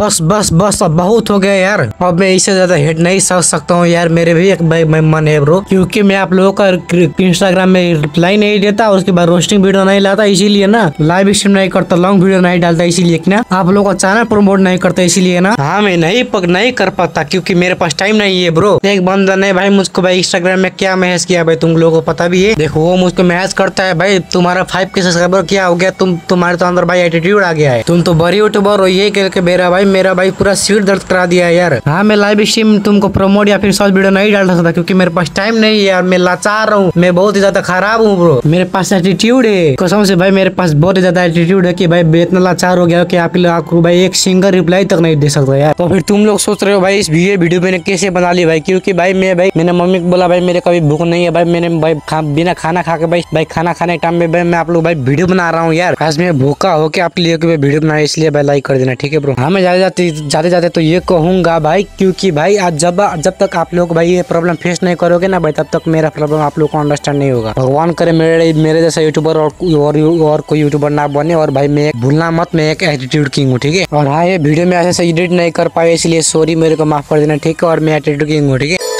बस बस बस अब बहुत हो गया यार। अब मैं इससे ज्यादा हेट नहीं सह सकता हूँ यार। मेरे भी एक भाई मन है ब्रो, क्योंकि मैं आप लोगों का इंस्टाग्राम में रिप्लाई नहीं देता, उसके बाद रोस्टिंग वीडियो नहीं लाता, इसीलिए ना लाइव स्ट्रीम नहीं करता, लॉन्ग वीडियो नहीं डालता, इसीलिए कि ना आप लोगों का चैनल प्रमोट नहीं करता, इसीलिए ना। हाँ मैं नहीं कर पाता क्योंकि मेरे पास टाइम नहीं है ब्रो। एक बंदा ने भाई मुझको भाई इंस्टाग्राम में क्या मैसेज किया भाई, तुम लोगों को पता भी है। देखो वो मुझको मैसेज करता है भाई तुम्हारा 5K सब्सक्राइबर क्या हो गया, तुम्हारे तो अंदर भाई एटीट्यूड आ गया है, तुम तो बड़ी यूट्यूबर हो, ये करके मेरा भाई पूरा सिर दर्द करा दिया है यार। हाँ मैं लाइव स्ट्रीम तुमको प्रमोट या फिर शॉर्ट वीडियो नहीं डाल सकता क्योंकि मेरे पास टाइम नहीं है यार। मैं लाचार हूँ, मैं बहुत ही ज्यादा खराब हूँ ब्रो। मेरे पास एटीट्यूड है, कसम से भाई मेरे पास बहुत ही ज्यादा एटीट्यूड है कि भाई इतना लाचार हो गया कि आपको भाई एक सिंगल रिप्लाई तक नहीं दे सकता यार। तो फिर तुम लोग सोच रहे हो भाई इस वीडियो मैंने कैसे बना ली भाई, क्योंकि भाई मैंने मम्मी को बोला भाई मेरे कभी भूख नहीं है भाई, मैंने भाई बिना खाना खा के भाई खाना खाने के टाइम में भाई मैं आप लोग भाई वीडियो बना रहा हूँ यार। आज मैं भूखा हो के आपके लिए वीडियो बना, इसलिए भाई लाइक कर देना, ठीक है ब्रो। हाँ मैं जाते तो ये कहूंगा भाई, क्योंकि भाई आज जब तक आप लोग भाई ये प्रॉब्लम फेस नहीं करोगे ना भाई, तब तक मेरा प्रॉब्लम आप लोग को अंडरस्टैंड नहीं होगा। भगवान करे मेरे जैसा यूट्यूबर और कोई यूट्यूबर ना बने। और भाई मैं भूलना मत, मैं एक एटीट्यूड किंग हूँ, ठीक है। और हाँ ये वीडियो में ऐसे एडिट नहीं कर पाए, इसलिए सॉरी, मेरे को माफ कर देना, ठीक है। और मैं एटीट्यूड किंग हूँ, ठीक है।